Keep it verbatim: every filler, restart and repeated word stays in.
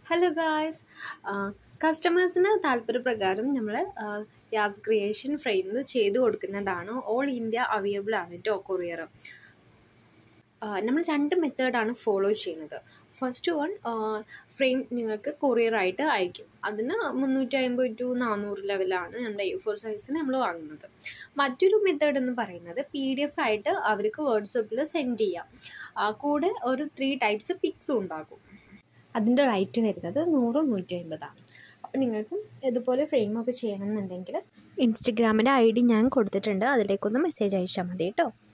Hello guys, കസ്റ്റമേഴ്സിന് താല്പര്യപ്രകാരം നമ്മൾ യാസ് creation frame ചെയ്ത് കൊടുക്കുന്നതാണ്. ഓൾ ഇന്ത്യ അവൈലബിൾ ആണ് കേട്ടോ കൊറിയർ. നമ്മൾ രണ്ട് മെത്തേഡാണ് ഫോളോ ചെയ്യുന്നത്. ഫസ്റ്റ് വൺ, ഫ്രെയിം നിങ്ങൾക്ക് കൊറിയറായിട്ട് അയക്കും. അതിന് മുന്നൂറ്റി അമ്പത് ടു നാനൂറ് ലെവലാണ് നമ്മുടെ എ ഫോർ സൈസിന് നമ്മൾ വാങ്ങുന്നത്. മറ്റൊരു മെത്തേഡ് എന്ന് പറയുന്നത് പി ഡി എഫ് ആയിട്ട് അവർക്ക് വാട്സപ്പിൽ സെൻഡ് ചെയ്യാം. കൂടെ ഒരു ത്രീ ടൈപ്സ് പിക്സും ഉണ്ടാകും. അതിൻ്റെ റേറ്റ് വരുന്നത് നൂറ് നൂറ്റി അമ്പതാണ്. അപ്പോൾ നിങ്ങൾക്കും ഇതുപോലെ ഫ്രെയിമൊക്കെ ചെയ്യണമെന്നുണ്ടെങ്കിൽ ഇൻസ്റ്റഗ്രാമിൻ്റെ ഐ ഡി ഞാൻ കൊടുത്തിട്ടുണ്ട്, അതിലേക്കൊന്ന് മെസ്സേജ് അയച്ചാൽ മതി കേട്ടോ.